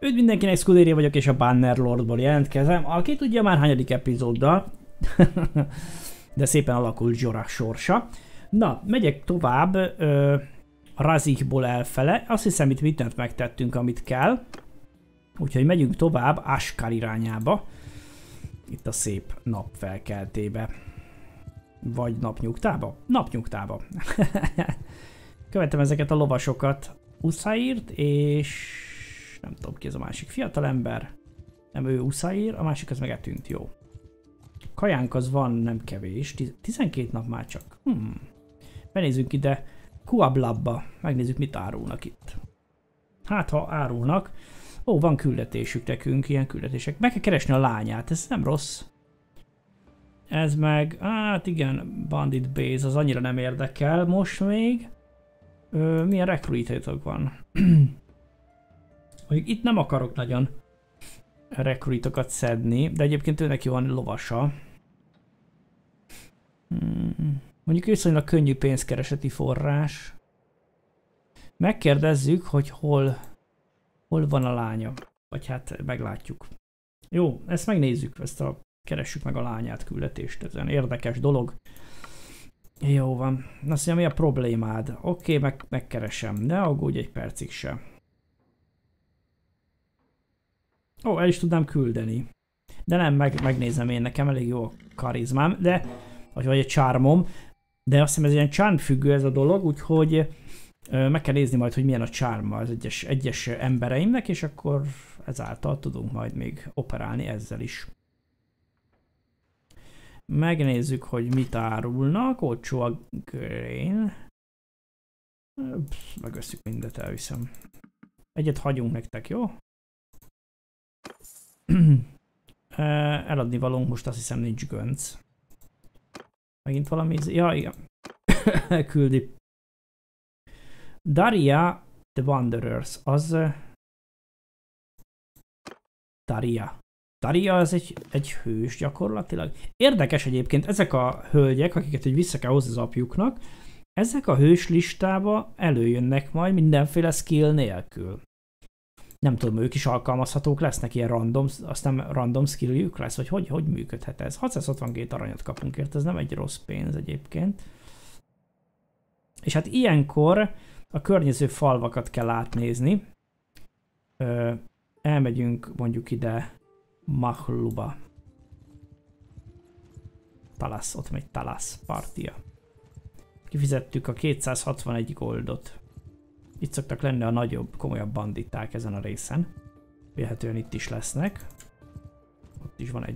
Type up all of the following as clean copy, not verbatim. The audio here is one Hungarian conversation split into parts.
Üdv mindenkinek, Scuderia vagyok, és a Bannerlordból jelentkezem. Aki tudja már hányadik epizóddal, de szépen alakult Jorah sorsa. Na, megyek tovább Razikból elfele. Azt hiszem, itt mindent megtettünk, amit kell. Úgyhogy megyünk tovább Ashkar irányába. Itt a szép nap felkeltébe. Vagy napnyugtába? Napnyugtába. Követem ezeket a lovasokat. Uszairt és... nem tudom ki ez a másik fiatalember. Nem, ő Uszairt, a másik az meg eltűnt, jó. Kajánk az van, nem kevés. 12 nap már csak. Benézzünk ide Kuablabba. Megnézzük, mit árulnak itt. Hát, ha árulnak. Ó, van küldetésük nekünk, ilyen küldetések. Meg kell keresni a lányát, ez nem rossz. Ez meg, hát igen, Bandit Base, az annyira nem érdekel most még. Milyen recruitétok van? Itt nem akarok nagyon recruitokat szedni, de egyébként ő neki van lovasa. Mondjuk viszonylag könnyű pénzkereseti forrás. Megkérdezzük, hogy hol van a lánya. Vagy hát meglátjuk. Jó, ezt megnézzük, keressük meg a lányát küldetést, ez olyan érdekes dolog. Jó van. Azt mondja, mi a problémád? Oké, megkeresem, ne aggódj egy percig se. Ó, el is tudnám küldeni. De nem, megnézem én, nekem elég jó a karizmám, de... vagy egy charmom. De azt hiszem ez ilyen charm függő ez a dolog, úgyhogy... meg kell nézni majd, hogy milyen a charma az egyes embereimnek, és akkor ezáltal tudunk majd még operálni ezzel is. Megnézzük, hogy mit árulnak. Olcsó a grain. Megösszük mindet, elviszem. Egyet hagyunk nektek, jó? Eladni valónk most azt hiszem nincs gönc. Megint valami... ja, igen. Küldi. Daria the Wanderers, az... Daria az egy hős gyakorlatilag. Érdekes egyébként, ezek a hölgyek, akiket így vissza kell hozni az apjuknak, ezek a hős listába előjönnek majd mindenféle skill nélkül. Nem tudom, ők is alkalmazhatók lesznek, ilyen random skilljük lesz, vagy hogy működhet ez? 662 aranyat kapunk érte, ez nem egy rossz pénz egyébként. És hát ilyenkor a környező falvakat kell átnézni. Elmegyünk mondjuk ide Mahluba. Talasz, ott megy Talasz partia. Kifizettük a 261 goldot. Itt szoktak lenni a nagyobb, komolyabb banditák ezen a részen. Vélhetően itt is lesznek. Ott is van egy...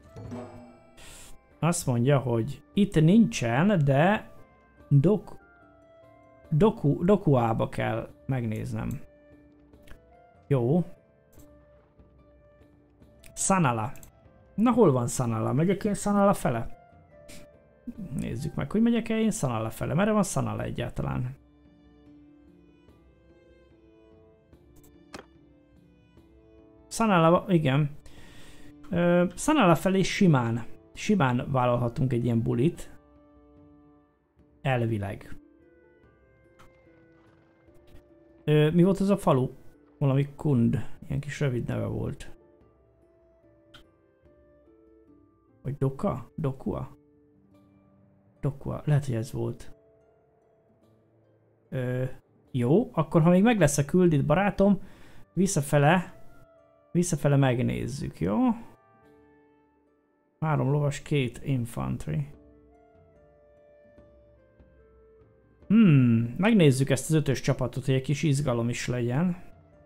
Azt mondja, hogy itt nincsen, de Dokuába kell megnéznem. Jó. Sanala. Na hol van Sanala? Megyek én Sanala fele? Nézzük meg, hogy megyek én Sanala fele. Merre van Sanala egyáltalán? Sanala, igen. Sanala felé simán vállalhatunk egy ilyen bulit. Elvileg. Mi volt az a falu? Valami Kund. Ilyen kis rövid neve volt. Vagy Doka? Dokua? Dokua. Lehet, hogy ez volt. Jó, akkor ha még meg lesz a küldit, barátom, visszafele megnézzük, jó? 3 lovas, 2 infantry. Megnézzük ezt az 5-ös csapatot, hogy egy kis izgalom is legyen.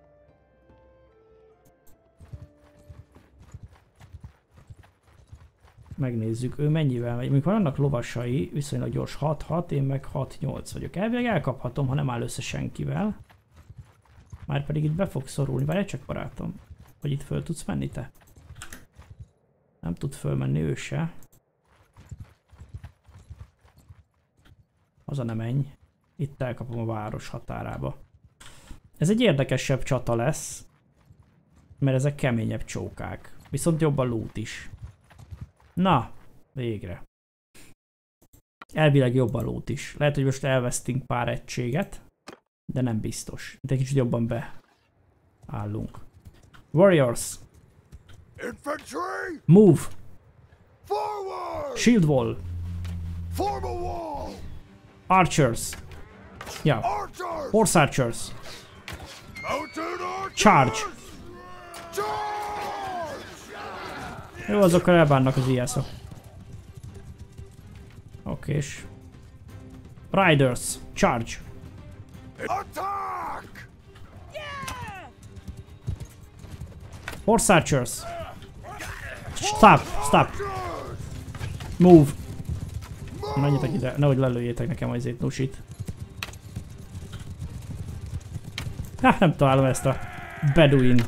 Megnézzük, ő mennyivel megy. Amikor vannak lovasai, viszonylag gyors 6-6, én meg 6-8 vagyok. Elvileg elkaphatom, ha nem áll össze senkivel. Márpedig itt be fog szorulni, várj csak barátom. Hogy itt föl tudsz menni te? Nem tud fölmenni ő se. Haza ne menj. Itt elkapom a város határába. Ez egy érdekesebb csata lesz. Mert ezek keményebb csókák. Viszont jobb a loot is. Na, végre. Elvileg jobb a loot is. Lehet, hogy most elvesztünk pár egységet. De nem biztos. De egy kicsit jobban beállunk. Warriors. Infantry! Move. Forward! Shield wall. Form a wall! Archers. Ja. Archers! Horse archers. Mounted archers! Charge. Charge! Jó, azokkal elbánnak az ijászok. Okés. Riders. Charge. Attack! Horse archers. Stop. Stop. Move. Menjetek ide, nehogy lelőjétek nekem az nusit. Hát nem találom ezt a beduint.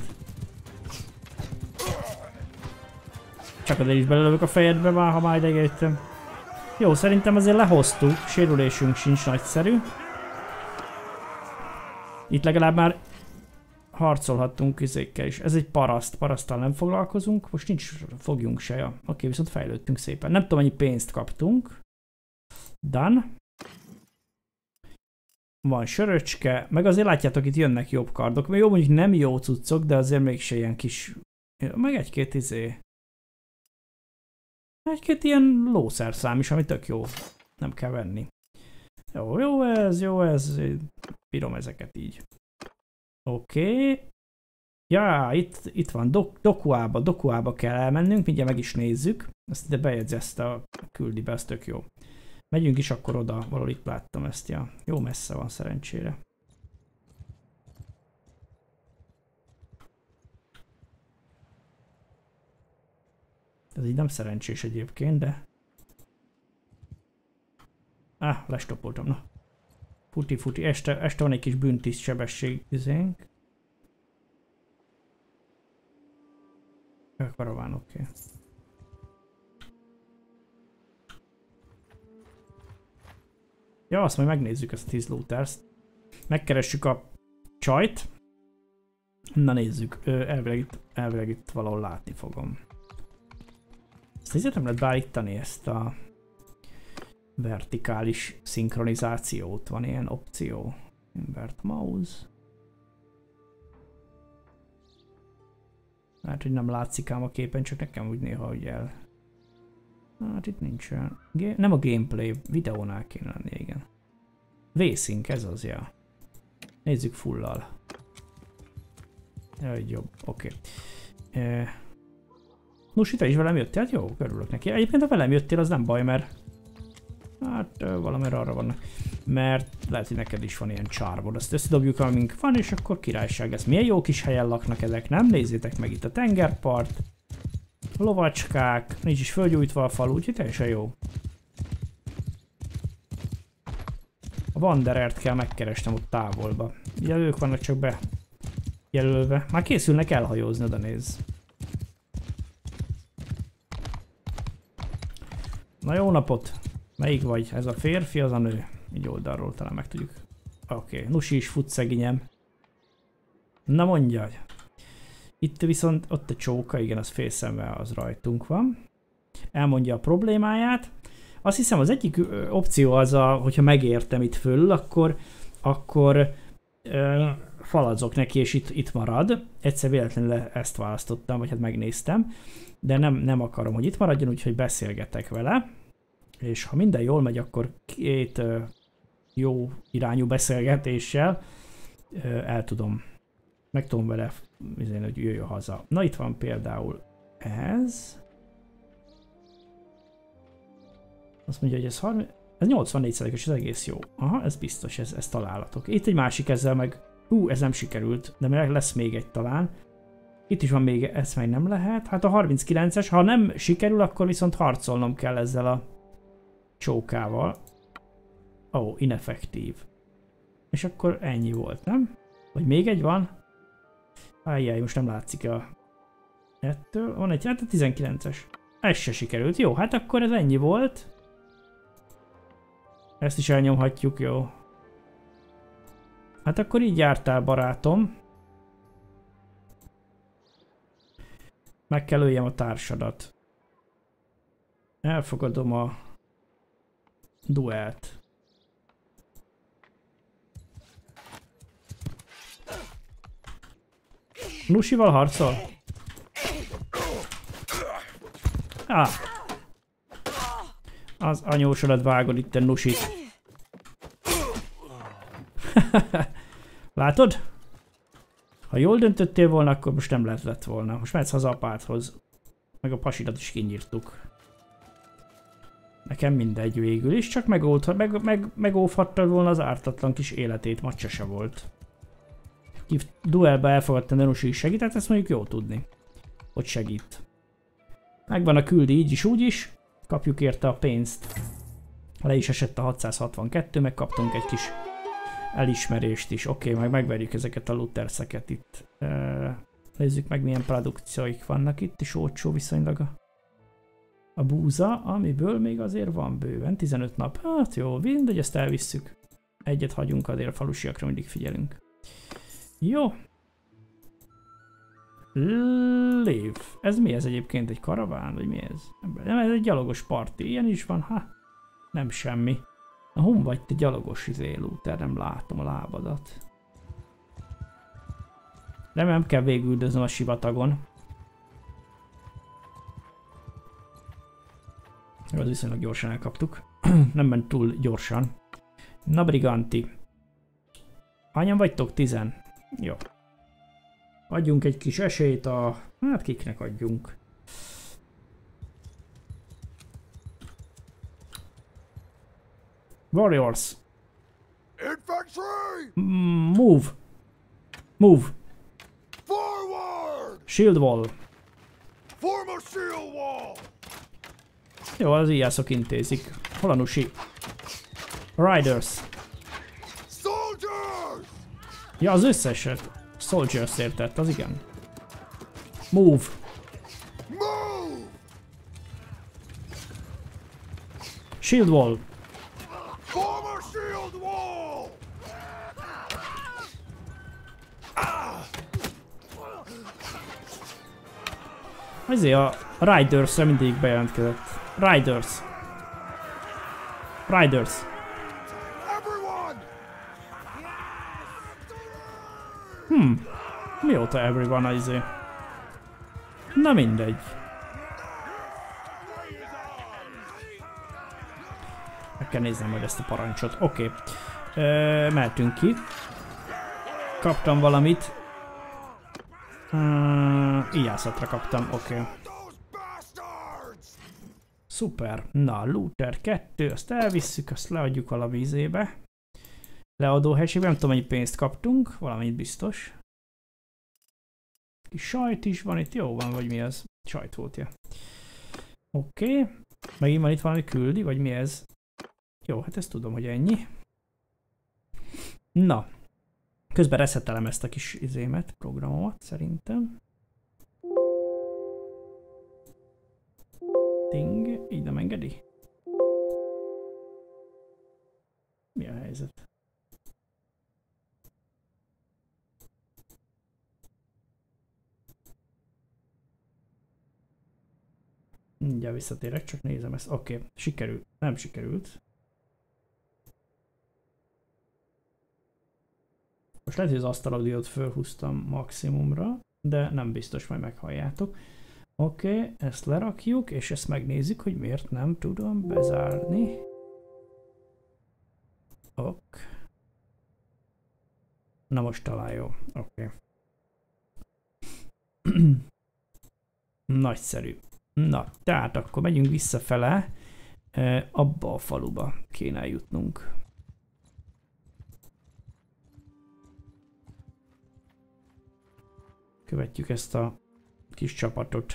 Csak azért is belelövök a fejedbe már, ha már ide jöttem. Jó, szerintem azért lehoztuk, sérülésünk sincs nagyszerű. Itt legalább már harcolhattunk izékkel is. Ez egy paraszt, paraszttal nem foglalkozunk, most nincs fogjunk se. Ja. Oké, viszont fejlődtünk szépen. Nem tudom, mennyi pénzt kaptunk. Done. Van söröcske, meg azért látjátok, itt jönnek jobb kardok. Jó, mondjuk nem jó cuccok, de azért mégse ilyen kis... Meg egy-két egy-két ilyen lószerszám is, ami tök jó. Nem kell venni. Jó ez. Bírom ezeket így. Oké. Ja, itt van. Dokuába kell elmennünk, mindjárt meg is nézzük. Ezt ide bejegyzi, ezt a küldi be, ez tök jó. Megyünk is akkor oda, valahol itt láttam ezt, ja. Jó messze van szerencsére. Ez így nem szerencsés egyébként, de... lestopoltam, na. Futi, este van egy kis bűntiszt sebesség üzénk. Karaván, oké. Ja, azt majd megnézzük ezt a 10 looters-t. Megkeressük a csajt. Na nézzük, elvileg itt valahol látni fogom. Ezt nézzétek, nem lehet beállítani ezt a vertikális szinkronizációt. Van ilyen opció. Invert mouse. Hát, hogy nem látszik ám a képen, csak nekem úgy néha, hogy el... Hát itt nincsen. Nem a gameplay, videónál kéne lenni, igen. V-Sync, ez az, ja. Nézzük fullal. Jaj, jobb, oké. Nusi, te is velem jöttél? Hát jó, örülök neki. Egyébként ha velem jöttél, az nem baj, mert... Hát valamire arra vannak. Mert lehet, hogy neked is van ilyen csármod. Azt összedobjuk, amink van, és akkor királyság lesz. Milyen jó kis helyen laknak ezek, nem? Nézzétek meg itt a tengerpart. Lovacskák, nincs is fölgyújtva a falu, úgyhogy teljesen jó. A Wanderert kell megkeresnem ott távolba. Ugye ők vannak csak bejelölve. Már készülnek elhajózni, oda nézz. Na jó napot! Melyik vagy? Ez a férfi, az a nő. Így oldalról talán meg tudjuk. Oké, Nusi is fut szegényem. Na mondja. Itt viszont ott a csóka, igen, az félszemvel az rajtunk van. Elmondja a problémáját. Azt hiszem az egyik opció az, hogyha megértem itt föl, akkor falazok neki, és itt marad. Egyszer véletlenül ezt választottam, vagy hát megnéztem. De nem akarom, hogy itt maradjon, úgyhogy beszélgetek vele. És ha minden jól megy, akkor két jó irányú beszélgetéssel meg tudom vele, hogy jöjjön haza. Na itt van például ez. Azt mondja, hogy ez 84%-os, ez egész jó. Aha, ez biztos, ez találatok. Itt egy másik ezzel meg, ez nem sikerült, de lesz még egy talán. Itt is van még, ez meg nem lehet. Hát a 39-es, ha nem sikerül, akkor viszont harcolnom kell ezzel a csókával. Ineffektív. És akkor ennyi volt, nem? Vagy még egy van? Ajjaj, most nem látszik ettől. Van egy, hát a 19-es. Ez se sikerült. Jó, hát akkor ez ennyi volt. Ezt is elnyomhatjuk, jó. Hát akkor így jártál, barátom. Meg kell öljem a társadat. Elfogadom a duelt. Nusival harcol? Az anyósodat vágod itt a nusit. Látod? Ha jól döntöttél volna, akkor most nem lett volna. Most mehetsz haza apádhoz. Meg a pasidat is kinyírtuk. Nekem mindegy végül is, csak megóvhattad volna az ártatlan kis életét, macsa se volt. Duelbe elfogadta Nenusi is segített, ezt mondjuk jó tudni, hogy segít. Megvan a küldi így is úgy is, kapjuk érte a pénzt. Le is esett a 662, meg kaptunk egy kis elismerést is. Oké, majd megverjük ezeket a looterszeket itt. Nézzük meg milyen produkcióik vannak itt, is olcsó viszonylag a búza, amiből még azért van bőven, 15 nap. Hát jó, mindegy, ezt elvisszük. Egyet hagyunk, azért a falusiakra mindig figyelünk. Jó. Live. Ez mi ez egyébként? Egy karaván? Vagy mi ez? Nem, ez egy gyalogos parti. Ilyen is van? Ha? Nem semmi. Na, hon vagy te gyalogos looter? Nem látom a lábadat. Nem kell végüldöznöm a sivatagon. Az viszonylag gyorsan elkaptuk. Nem ment túl gyorsan. Na, Briganti. Hányan vagytok? 10. Jó. Adjunk egy kis esélyt a... Hát kiknek adjunk? Warriors. Infantry! Move. Move. Forward! Shield wall. Form a shield wall! Jó, az ijászok intézik. Hol a nusi? Riders. Soldiers! Ja, az összeset. Soldiers értett, az igen. Move. Move! Shield wall. Form a shield wall! Ezért a Riders-re mindig bejelentkezett. Riders. Riders. Everyone! Mióta everyone a izé? Na mindegy. Meg kell néznem majd ezt a parancsot. Oké. Mehetünk ki. Kaptam valamit. Ijászatra kaptam, oké. Szuper. Na, looter 2, azt elvisszük, azt leadjuk valami izébe. Leadó helységben, nem tudom, mennyi pénzt kaptunk, valamit biztos. Kis sajt is van itt, jó van, vagy mi ez? Sajt volt, ja. Oké. Megint van itt valami küldi, vagy mi ez? Jó, hát ezt tudom, hogy ennyi. Na. Közben reszetelem ezt a kis izémet, programomat, szerintem. Ting, így nem engedi? Mi a helyzet? Mindjárt visszatérek, csak nézem ezt. Oké, sikerült. Nem sikerült. Most lehet, hogy az asztalodiót fölhúztam maximumra, de nem biztos, majd meghalljátok. Oké, ezt lerakjuk, és ezt megnézzük, hogy miért nem tudom bezárni. Ok. Na most talán jó. Oké. Nagyszerű. Na, tehát akkor megyünk visszafele. Abba a faluba kéne jutnunk. Követjük ezt a kis csapatot.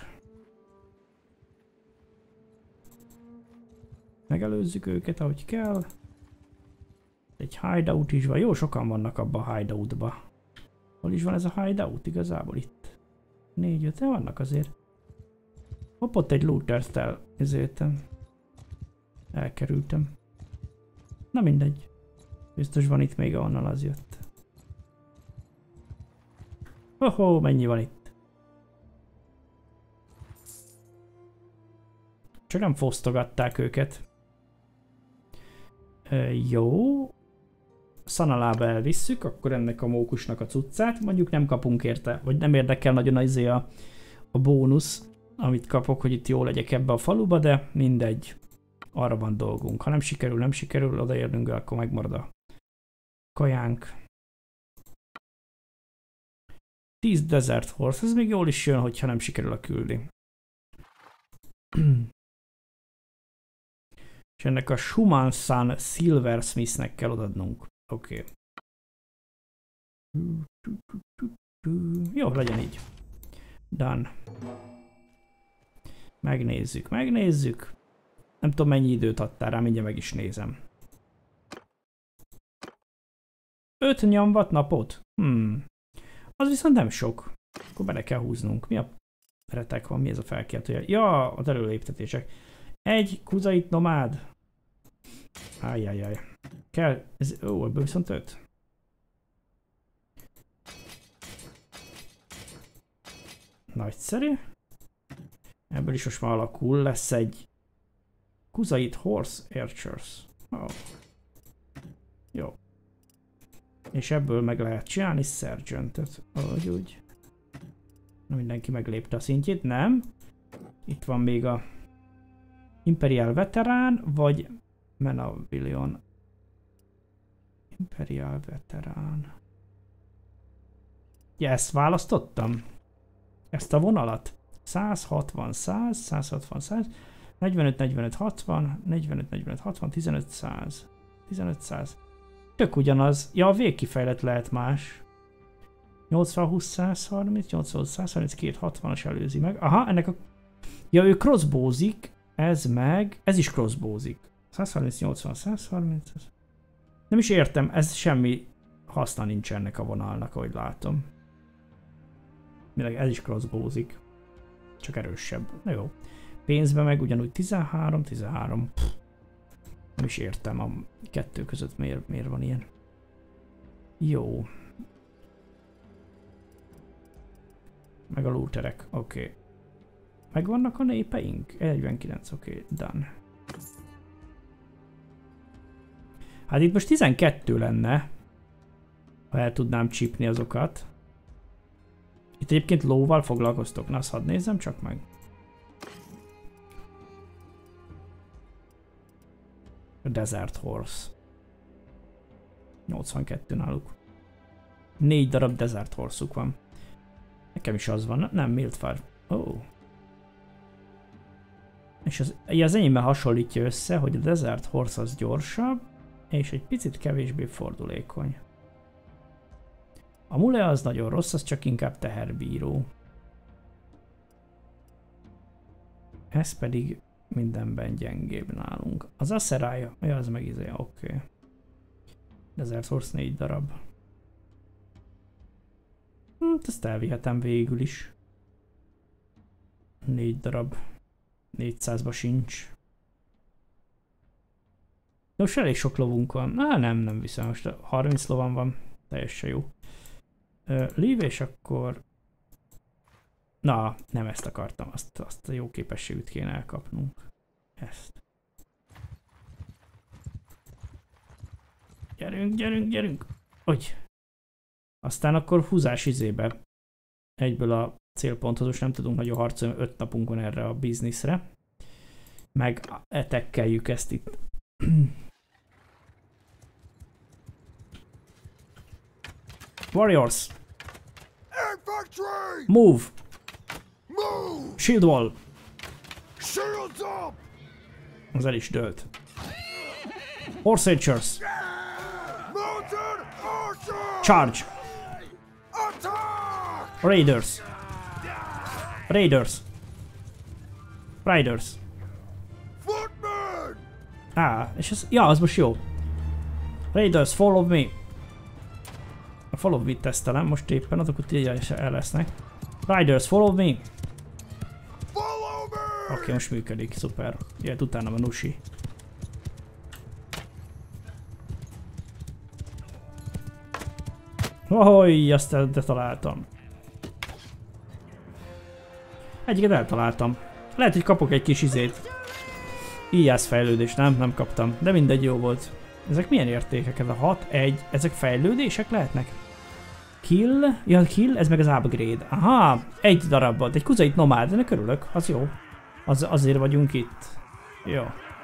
Megelőzzük őket, ahogy kell. Egy hideout is van. Jó sokan vannak abban a hideoutba. Hol is van ez a hideout igazából itt? 4-5 vannak azért. Hopp, ott egy lootert elkerültem. Na mindegy. Biztos van itt még, ahonnan az jött. Hoho, mennyi van itt? Csak nem fosztogatták őket. Jó. Szanalába elvisszük, akkor ennek a mókusnak a cuccát, mondjuk nem kapunk érte, vagy nem érdekel nagyon a bónusz, amit kapok, hogy itt jól legyek ebbe a faluba, de mindegy, arra van dolgunk. Ha nem sikerül, odaérnünk, akkor megmarad a kajánk. 10 Desert Horse, ez még jól is jön, hogyha nem sikerül a küldi. És ennek a Schumann Sun Silversmithnek kell odadnunk. Oké. Jó, legyen így. Done. Megnézzük. Nem tudom, mennyi időt adtál rá, mindjárt meg is nézem. 5 nyomvat napot? Az viszont nem sok. Akkor bele kell húznunk. Mi a retek van? Mi ez a felkiáltója? Ja, az előléptetések. Egy kuzait nomád. Ajjajjaj. Kell, ebből viszont 5. Nagyszerű. Ebből is most már alakul. Lesz egy Kuzait Horse Archers. Oh. Jó. És ebből meg lehet csinálni Sergeantet. Úgy. Mindenki meglépte a szintjét, nem? Itt van még a Imperial Veterán, vagy Menavillion. Imperial Veterán. Ja, ezt választottam. Ezt a vonalat. 160, 100, 160, 100, 45, 45, 60, 45, 45, 60, 15, 100. 15, 100. Tök ugyanaz. Ja, a végkifejlet lehet más. 80, 20, 130, 80, 130, 260-as előzi meg. Aha, ennek a... Ja, ő crossbowzik, ez is crossbowzik. 130, 80, 130. Nem is értem, ez semmi haszna nincs ennek a vonalnak, ahogy látom. Ez is crossbowzik. Csak erősebb. Na jó. Pénzben meg ugyanúgy 13. Pff. Nem is értem a kettő között miért van ilyen. Jó. Meg a looterek, oké. Megvannak a népeink? 49, oké, done. Hát itt most 12 lenne, ha el tudnám csípni azokat. Itt egyébként lóval foglalkoztok, na azt hadd nézzem csak meg. A Desert Horse. 82 náluk. 4 darab Desert Horse-uk van. Nekem is az van, nem Mildfire. Oh. És az enyémmel hasonlítja össze, hogy a Desert Horse az gyorsabb, és egy picit kevésbé fordulékony. A Mule az nagyon rossz, az csak inkább teherbíró. Ez pedig mindenben gyengébb nálunk. Az Aserája, az meg izé, oké. Desert Horse 4 darab. Ezt elvihetem végül is. 4 darab. 400-ba sincs. De most elég sok lovunk van. Nem viszont most 30 lovan van. Teljesen jó. Leave és akkor... Na, nem ezt akartam. Azt a jó képességűt kéne elkapnunk. Ezt. Gyerünk. Hogy? Aztán akkor húzás izébe. Egyből a célponthoz, most nem tudunk nagyon harcolni, 5 napunk van erre a bizniszre. Meg etekkeljük ezt itt. Warriors! Infantry! Move! Move! Shield wall! Shields up! Az el is dőlt. Horse Archers! Mounted archers! Charge! Attack! Raiders! Riders! Footmen! És ez... Ja, az most jó. Raiders, follow me! A follow me tesztelem most éppen, azok ott így el lesznek. Riders, follow me! Follow me! Oké, most működik, szuper. Jöhet utána a Nushi. Ahogy, azt de találtam. Egyiket eltaláltam. Lehet, hogy kapok egy kis izét. Íjász fejlődés, nem kaptam. De mindegy, jó volt. Ezek milyen értékek? Ez a 6, 1, ezek fejlődések lehetnek? Kill, ja kill, ez meg az upgrade. Aha, egy darabban, egy kuzait nomád, ennek örülök, az jó. Azért vagyunk itt. Jó.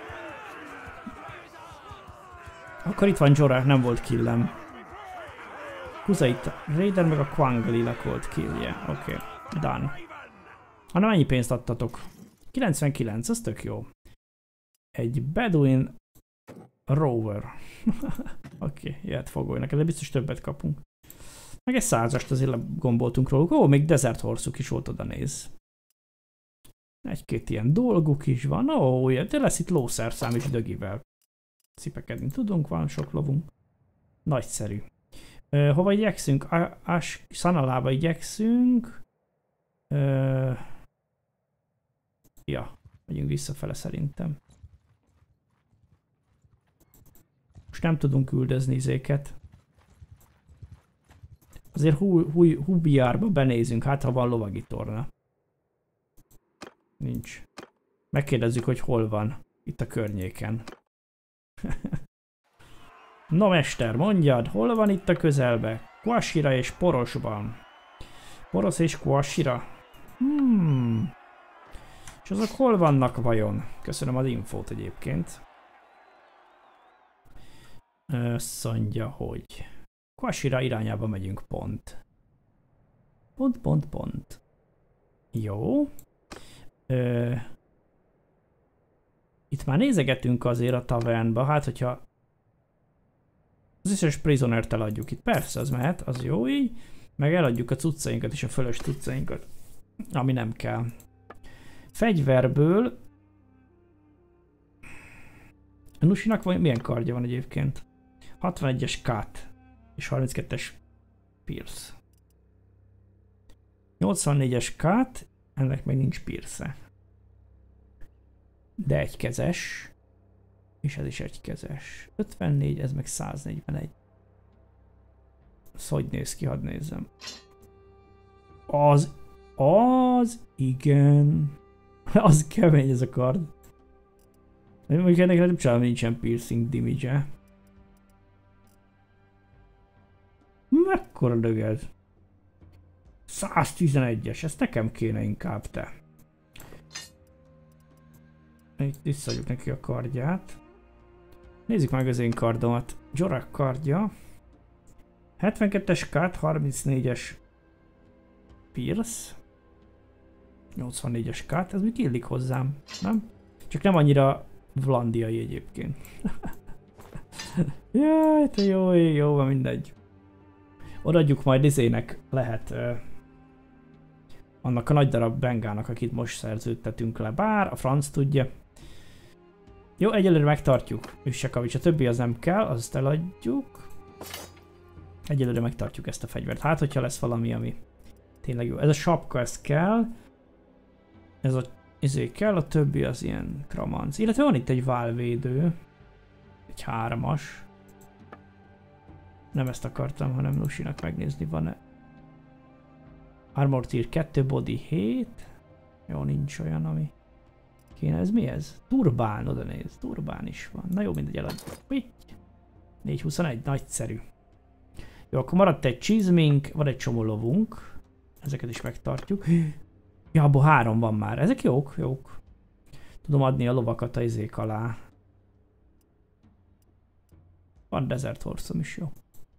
Akkor itt van Jorah, nem volt killem. Kuzait Raider meg a Quanglinak volt killje. Oké, done. Hanem mennyi pénzt adtatok? 99, az tök jó. Egy Bedouin Rover. Oké, jöhet fogolynak, de biztos többet kapunk. Meg egy 100-ast azért legomboltunk róluk. Ó, még Desert Horse-uk is volt, oda néz. Egy-két ilyen dolguk is van. Ó, de lesz itt lószerszám is dögivel. Cipekedni tudunk, van sok lovunk. Nagyszerű. Hova igyekszünk? Szanalába igyekszünk. Ja, megyünk visszafele szerintem. Most nem tudunk küldözni izéket. Azért Hubiárba benézünk, hát ha van lovagi torna. Nincs. Megkérdezzük, hogy hol van. Itt a környéken. Na mester, mondjad, hol van itt a közelbe? Quashira és Porosban. Poros és Quashira. És azok hol vannak vajon? Köszönöm az infót egyébként. Azt mondja, hogy Quashira irányába megyünk pont. Pont. Jó. Itt már nézegetünk azért a tavernba, hát hogyha az összes prisonert eladjuk itt, persze az mehet, az jó így, meg eladjuk a cuccainkat és a fölös cuccainkat, ami nem kell. Fegyverből a Nusinak milyen kardja van egyébként? 61-es Cut és 32-es Pierce. 84-es Cut, ennek meg nincs Pierce-e. De egykezes. És ez is egykezes. 54, ez meg 141. Ez hogy néz ki, hadd nézzem. Igen. Az kemény ez a kard. Mondjuk ennek nem csinálom, nincsen piercing damage-e. Mekkora dög ez? 111-es, ezt nekem kéne inkább, te. Itt visszaadjuk neki a kardját. Nézzük meg az én kardomat. Jorah kardja. 72-es Cut, 34-es Pierce. 84-es Cut, ez még illik hozzám, nem? Csak nem annyira vlandiai egyébként. Jaj, te jó van, mindegy. Odaadjuk majd izének, lehet annak a nagy darab bengának, akit most szerződtetünk le, bár a franc tudja. Jó, egyelőre megtartjuk. Üssekavics, a többi az nem kell, azt eladjuk. Egyelőre megtartjuk ezt a fegyvert. Hát, hogyha lesz valami, ami tényleg jó. Ez a sapka, ez kell. Ez a izé kell, a többi az ilyen kramanc. Illetve van itt egy válvédő. Egy 3-as. Nem ezt akartam, hanem Nusinak megnézni, van-e. Armor Tier 2, Body 7. Jó, nincs olyan, ami kéne. Ez mi ez? Turbán, oda néz. Turbán is van. Na jó, mindegy, eladjuk. 421, nagyszerű. Jó, akkor maradt egy csizmink, van egy csomó lovunk. Ezeket is megtartjuk. Ja, abból 3 van már. Ezek jók, jók. Tudom adni a lovakat a izék alá. Van Desert Horse-om is, jó.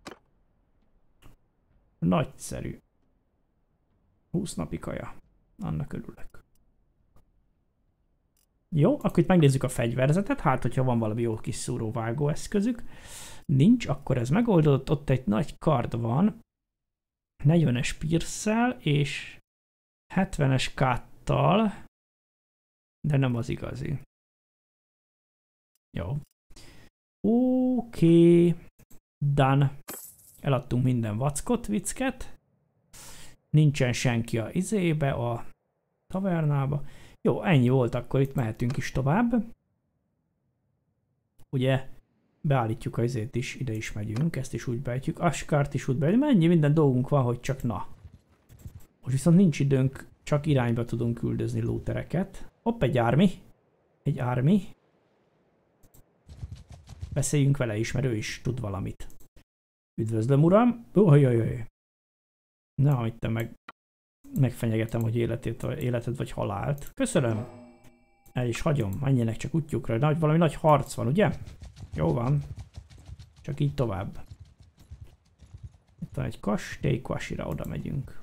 Nagyszerű. 20 napi kaja. Annak örülök. Jó, akkor itt megnézzük a fegyverzetet, hát hogyha van valami jó kis szúróvágó eszközük. Nincs, akkor ez megoldódott. Ott egy nagy kard van. 40-es Pierce-szel és 70-es Cut-tal. De nem az igazi. Jó. Oké. Done. Eladtunk minden vackot, viccket. Nincsen senki a izébe, a tavernába. Jó, ennyi volt, akkor itt mehetünk is tovább. Ugye, beállítjuk a izét is, ide is megyünk, ezt is úgy beállítjuk. Ashkart is úgy beállítjuk, mennyi minden dolgunk van, hogy csak na. Most viszont nincs időnk, csak irányba tudunk küldözni lootereket. Hopp, egy army. Egy army. Beszéljünk vele is, mert ő is tud valamit. Üdvözlöm, uram! Ojjajjaj! Na, itt megfenyegetem, hogy életed vagy halált. Köszönöm! El is hagyom, menjenek csak útjukra. Valami nagy harc van, ugye? Jó van. Csak így tovább. Itt van egy kastély, Kwashira oda megyünk.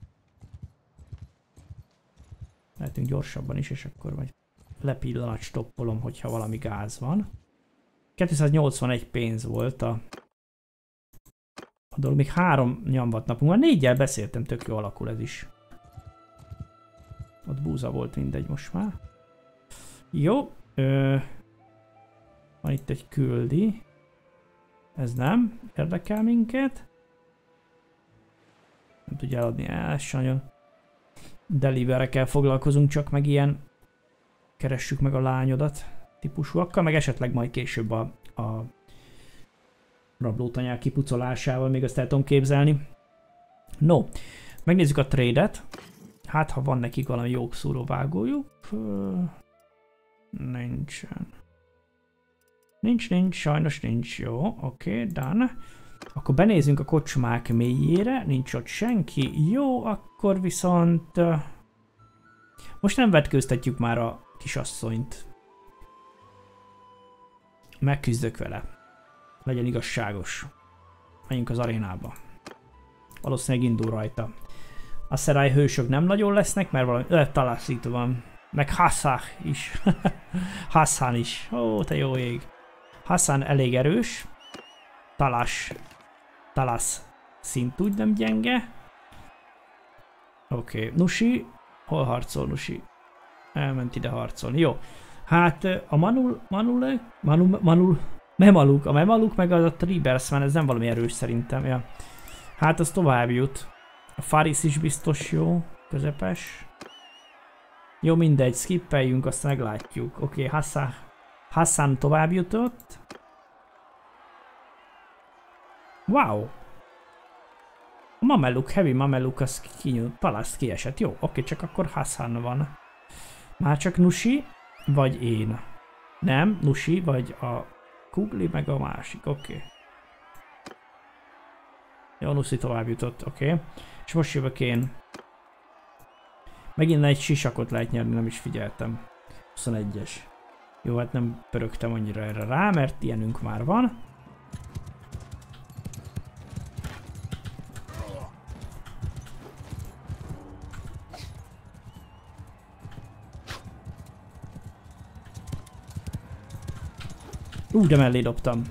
Lehetünk gyorsabban is, és akkor majd lepillanat stoppolom, hogyha valami gáz van. 281 pénz volt a dolog. Még 3 nyomvat napunk van. 4-jel beszéltem, tök jó alakul ez is. Ott búza volt, mindegy most már. Jó. Van itt egy küldi. Ez nem érdekel minket. Nem tudja eladni, nagyon. Deliverekkel foglalkozunk, csak meg ilyen keressük meg a lányodat típusúakkal, meg esetleg majd később a rablótanyák kipucolásával még azt el tudom képzelni. No, megnézzük a trade-et. Hát, ha van nekik valami jókszúró vágójuk. Nincsen. Nincs, sajnos nincs. Jó, oké, done. Akkor benézzünk a kocsmák mélyére, nincs ott senki. Jó, akkor viszont... most nem vetkőztetjük már a kisasszonyt. Megküzdök vele. Legyen igazságos. Menjünk az arénába. Valószínűleg indul rajta. A Serai hősök nem nagyon lesznek, mert valami... Talas itt van. Meg Hassan is. Hassan is. Ó, te jó ég. Hassan elég erős. Talas szint úgy nem gyenge. Oké, Nushi. Hol harcol Nushi? Elment ide harcolni. Jó. Hát a Memaluk meg az a Tribersman, ez nem valami erős szerintem. Ja. Hát az tovább jut. A Faris is biztos jó. Közepes. Jó, mindegy, skippeljünk, azt meglátjuk. Oké, Hassan tovább jutott. Wow! A Mameluk, Heavy Mameluk, az kinyújt, Palaszt kiesett. Jó, oké, csak akkor Hassan van. Már csak Nushi, vagy én. Nem, Nushi, vagy a Kugli, meg a másik, oké. Jó, Nushi tovább jutott, oké. És most jövök én. Megint egy sisakot lehet nyerni, nem is figyeltem. 21-es. Jó, hát nem pörögtem annyira erre rá, mert ilyenünk már van. De mellé dobtam.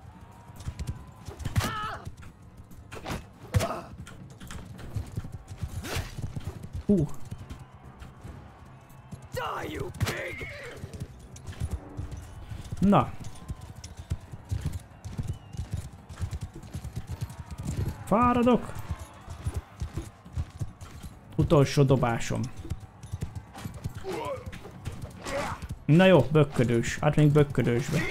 Na. Fáradok. Utolsó dobásom. Na jó, bökködős. Hát még bökködősbe.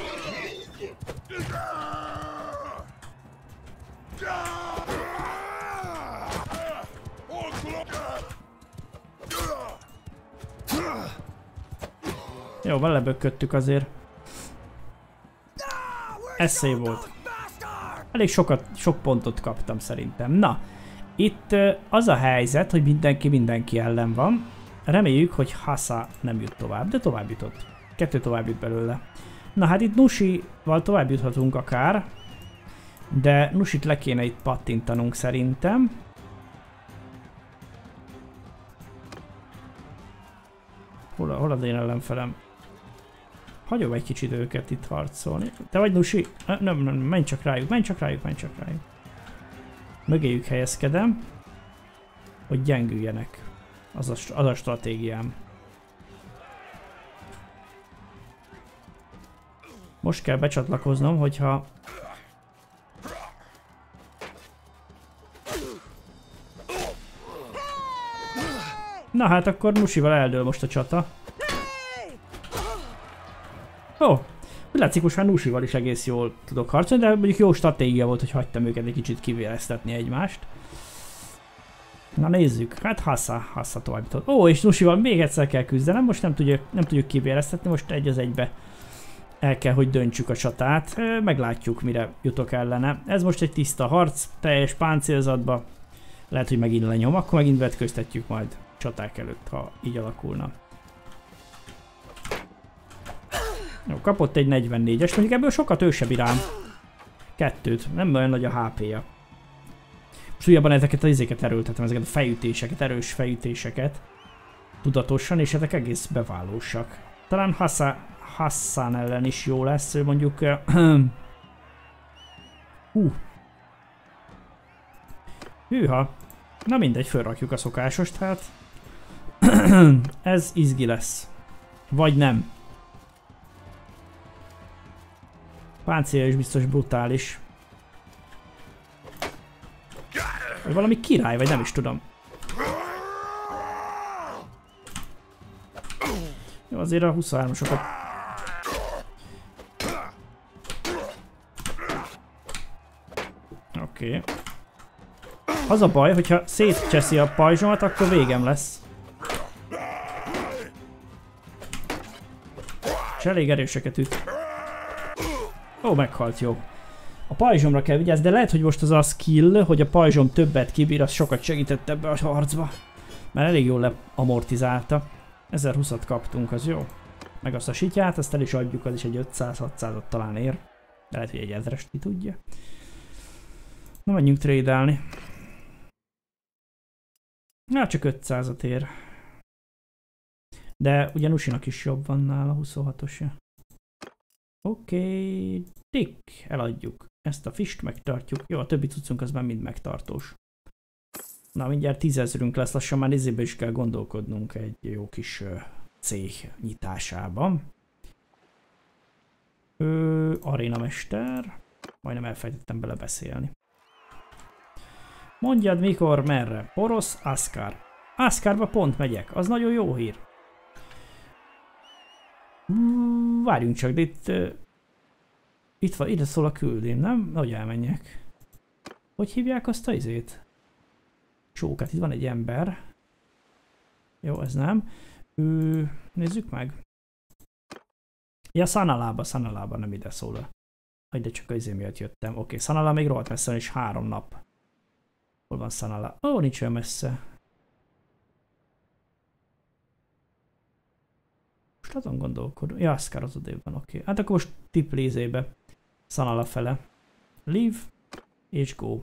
Jó, vele bökködtük azért. Ez szép volt. Elég sok pontot kaptam szerintem. Na, itt az a helyzet, hogy mindenki ellen van. Reméljük, hogy Hasa nem jut tovább, de tovább jutott. 2 tovább jut belőle. Na hát itt Nushi-val tovább juthatunk akár. De Nushit le kéne itt pattintanunk szerintem. Hol az én ellenfelem? Hagyom egy kicsit őket itt harcolni. Te vagy Nushi? Nem, menj csak rájuk. Mögéjük helyezkedem, hogy gyengüljenek. Az a stratégiám. Most kell becsatlakoznom, hogyha... Na hát akkor Nushival eldől most a csata. Ó, úgy látszik, most már Nushival is egész jól tudok harcolni, de mondjuk jó stratégia volt, hogy hagytam őket egy kicsit kivéreztetni egymást. Na nézzük, hát Hassa tovább jutott. Ó, és Nushival még egyszer kell küzdenem, most nem tudjuk kivéreztetni, most 1-1-be el kell, hogy döntsük a csatát. Meglátjuk, mire jutok ellene. Ez most egy tiszta harc, teljes páncélzatba. Lehet, hogy megint lenyom, akkor megint vetköztetjük majd csaták előtt, ha így alakulna. Jó, kapott egy 44-es, mondjuk ebből sokat ő se bír rám. 2-t, nem olyan nagy a HP-ja. Most újabban ezeket az izéket erőltetem, ezeket a fejütéseket, erős fejütéseket. Tudatosan, és ezek egész beválósak. Talán Hassan ellen is jó lesz, ő mondjuk... Hűha. Na mindegy, fölrakjuk a szokásost, hát. Ez izgi lesz. Vagy nem. Páncélja is biztos brutális. Vagy valami király, vagy nem is tudom. Jó, azért a 23-osokat... Oké. Az a baj, hogyha szétcseszi a pajzsomat, akkor végem lesz. És elég erőseket üt. Ó, meghalt, jó. A pajzsomra kell vigyázni, de lehet, hogy most az a skill, hogy a pajzsom többet kibír, az sokat segített ebbe a harcba. Mert elég jól leamortizálta. 1020-at kaptunk, az jó. Meg azt a sityát, azt el is adjuk, az is egy 500-600-at talán ér. De lehet, hogy egy 1000-est ki tudja. Na, menjünk trade-elni. Na, csak 500-at ér. De ugye Nusinak is jobb van nála, 26-osja. Oké, tick, eladjuk. Ezt a fist megtartjuk. Jó, a többi cuccunk az már mind megtartós. Na, mindjárt 10 000-ünk lesz, lassan már izébe is kell gondolkodnunk egy jó kis cég nyitásában. Arénamester. Majdnem elfejtettem bele beszélni. Mondjad mikor, merre. Porosz, Ascar. Ascarba pont megyek, az nagyon jó hír. Várjunk csak, de itt van, ide szól a küldém, nem? Hogy elmenjek. Hogy hívják azt a izét? Csókát, itt van egy ember. Jó, ez nem. Nézzük meg. Ja, Szanalába nem ide szól. De csak az izé miatt jöttem. Oké, Szanalá még rohadt messze, és 3 nap. Hol van Szanalá? Ó, nincs olyan messze. Most azon gondolkodom. Ja, Ascar az odébb van, oké. Hát akkor most tiplézébe. Szanala fele. Leave. És go.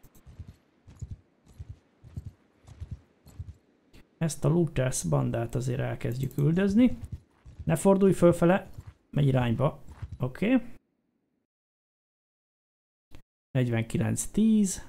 Ezt a Looters bandát azért elkezdjük üldözni. Ne fordulj fölfele. Megy irányba. Oké. 49-10.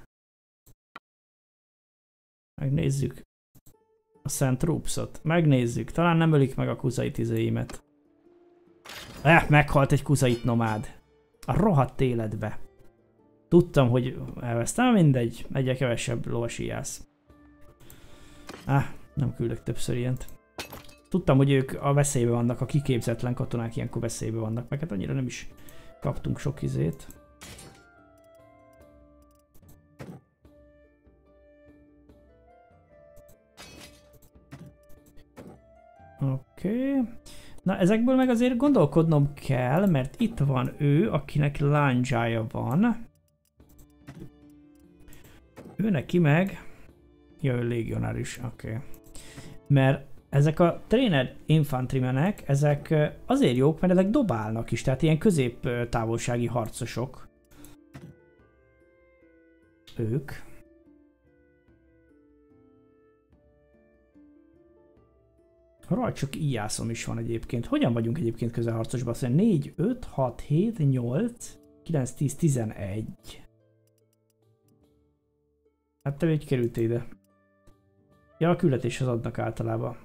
Megnézzük a Szent Troopsot. Megnézzük. Talán nem ölik meg a kuzait izéimet. Meghalt egy kuzait nomád. A rohadt életbe. Tudtam, hogy elvesztem, mindegy. Egyre kevesebb lovasiász. Nem küldök többször ilyent. Tudtam, hogy ők a veszélyben vannak, a kiképzetlen katonák ilyenkor veszélyben vannak, meg hát annyira nem is kaptunk sok izét. Oké. Na ezekből meg azért gondolkodnom kell, mert itt van ő, akinek lándzsája van. Ő neki meg... Ja, ő légionáris, oké. Mert ezek a trainer infantrymenek, ezek azért jók, mert ezek dobálnak is, tehát ilyen középtávolsági harcosok. Ők. Rajt csak ijászom is van egyébként. Hogyan vagyunk egyébként közelharcosban? Azt mondja 4, 5, 6, 7, 8, 9, 10, 11. Hát te hogy kerültél ide? Ja, a küldetéshez adnak általában.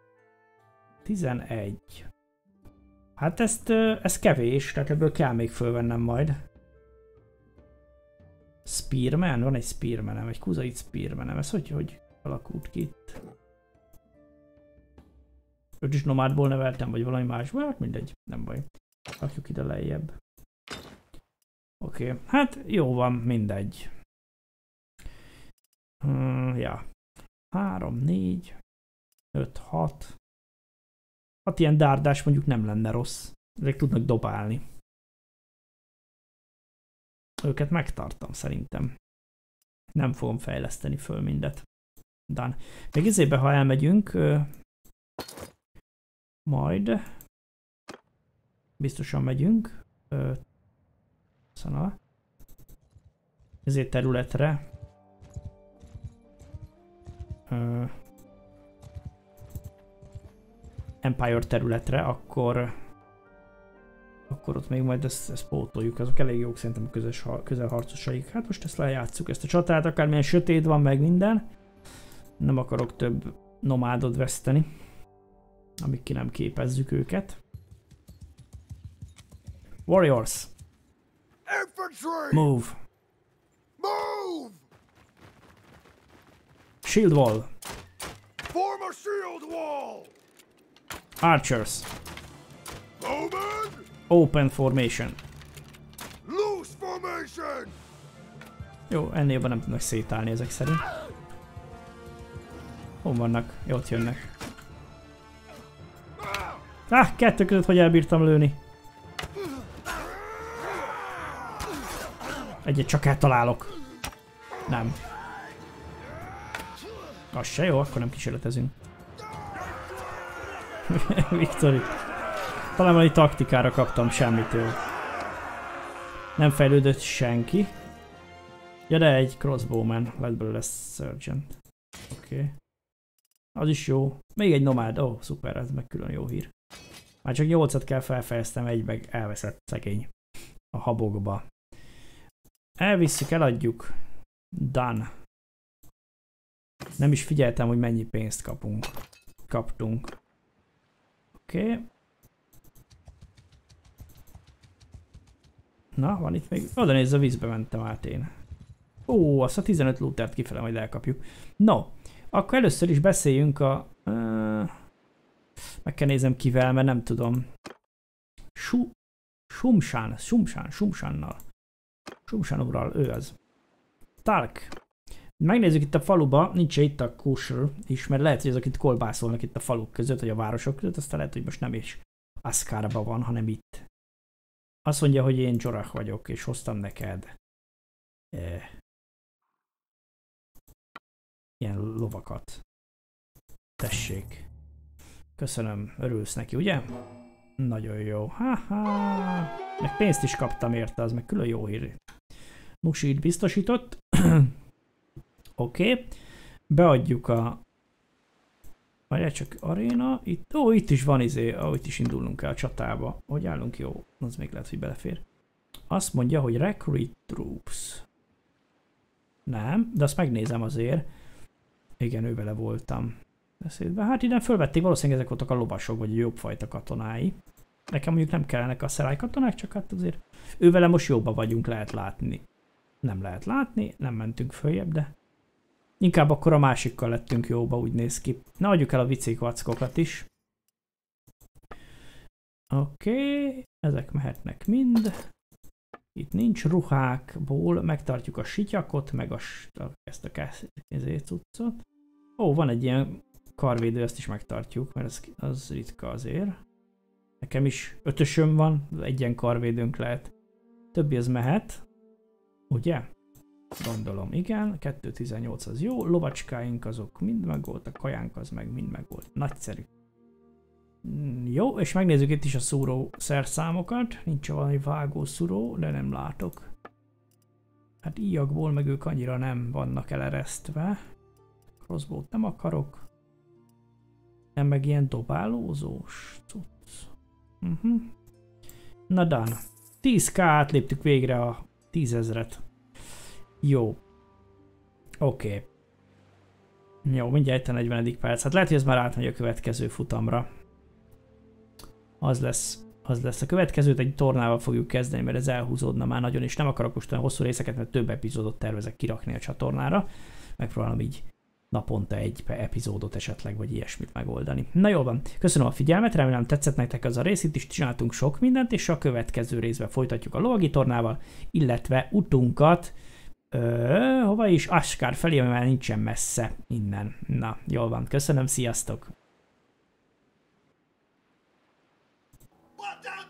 11. Hát ez kevés, tehát ebből kell még fölvennem majd. Spearman? Van egy Spearmanem, egy kuzait Spearmanem. Ez hogy alakult ki itt? Őt is nomádból neveltem, vagy valami másból? Hát mindegy, nem baj. Rakjuk ide lejjebb. Oké, hát jó van, mindegy. Ja. 3, 4, 5, 6. Hát ilyen dárdás mondjuk nem lenne rossz. Ezek tudnak dobálni. Őket megtartom szerintem. Nem fogom fejleszteni föl mindet. Done. Még izébe, ha elmegyünk, majd biztosan megyünk szana ezért területre. Empire területre, akkor ott még majd ezt pótoljuk. Azok elég jók szerintem a közelharcosaik. Hát most ezt lejátsszuk, ezt a csatát, akármilyen sötét van, meg minden. Nem akarok több nomádot veszteni, amíg ki nem képezzük őket. Warriors! Infantry! Move! Move! Shield wall! Form a shield wall! Archers! Bowman! Open formation! Loose formation! Jó, ennél jobban nem tudnak szétállni ezek szerint. Hol vannak? Jó, ott jönnek. Kettő között hogy elbírtam lőni. Egyet csak eltalálok. Nem. Az se jó, akkor nem kísérletezünk. Victory. Talán valami taktikára kaptam semmitől. Nem fejlődött senki. Ja, de egy crossbowman lett belőle sergeant. Oké. Az is jó. Még egy nomád. Ó, szuper, ez meg külön jó hír. Már csak 8-at kell felfejeztem, egy meg elveszett szegény a habokba. Elvisszük, eladjuk. Done. Nem is figyeltem, hogy mennyi pénzt kaptunk. Oké. Na, van itt még. Oda nézz, a vízbe mentem át én. Ó, azt a 15 lootert kifele majd elkapjuk. No, akkor először is beszéljünk a... meg kell nézem kivel, mert nem tudom. Sumsannal. Sumsan úrral, ő az. Talk. Megnézzük itt a faluba, nincs itt a kosher is, mert lehet, hogy azok itt kolbászolnak itt a faluk között, vagy a városok között, aztán lehet, hogy most nem is Askarban van, hanem itt. Azt mondja, hogy én Jorah vagyok, és hoztam neked ilyen lovakat. Tessék. Köszönöm, örülsz neki, ugye? Nagyon jó. Haha. Meg pénzt is kaptam érte, az meg külön jó hír. Nusit biztosított. Oké. Beadjuk a... Várjál csak, aréna. Itt, itt is van itt is indulnunk el a csatába. Hogy állunk? Jó. Az még lehet, hogy belefér. Azt mondja, hogy recruit troops. Nem, de azt megnézem azért. Igen, ő vele voltam. Beszédben. Hát ide fölvették, valószínűleg ezek voltak a lovasok, vagy a jobb fajta katonái. Nekem mondjuk nem kellenek a szerály katonák, csak hát azért ővele most jobban vagyunk, lehet látni. Nem lehet látni, nem mentünk följebb, de inkább akkor a másikkal lettünk jóba, úgy néz ki. Na, adjuk el a vicék vackokat is. Oké, ezek mehetnek mind. Itt nincs ruhákból, megtartjuk a sityakot, meg ezt a cuccot. Ó, van egy ilyen karvédő, ezt is megtartjuk, mert az ritka azért. Nekem is 5-ösöm van, egy ilyen karvédőnk lehet. Többi az mehet, ugye? Gondolom, igen. 2.18 az jó, lovacskáink azok mind megvolt, a kajánk az meg mind megvolt. Nagyszerű. Jó, és megnézzük itt is a szúró szerszámokat. Nincs valami vágó szúró, de nem látok. Hát íjakból meg ők annyira nem vannak eleresztve. Crossbow-t nem akarok. Nem meg ilyen dobálózós cucc. Na done. 10k átléptük végre a 10 000-et. Jó. Oké. Jó, mindjárt a 40. perc. Hát lehet, hogy ez már átmegy a következő futamra. Az lesz a következőt, egy tornával fogjuk kezdeni, mert ez elhúzódna már nagyon, és nem akarok most olyan hosszú részeket, mert több epizódot tervezek kirakni a csatornára. Megpróbálom így naponta egy epizódot esetleg, vagy ilyesmit megoldani. Na jól van, köszönöm a figyelmet, remélem tetszett nektek ez a rész, itt is csináltunk sok mindent, és a következő részben folytatjuk a lovagi tornával, illetve utunkat, hova is? Askar felé, ami már nincsen messze innen. Na, jól van, köszönöm, sziasztok!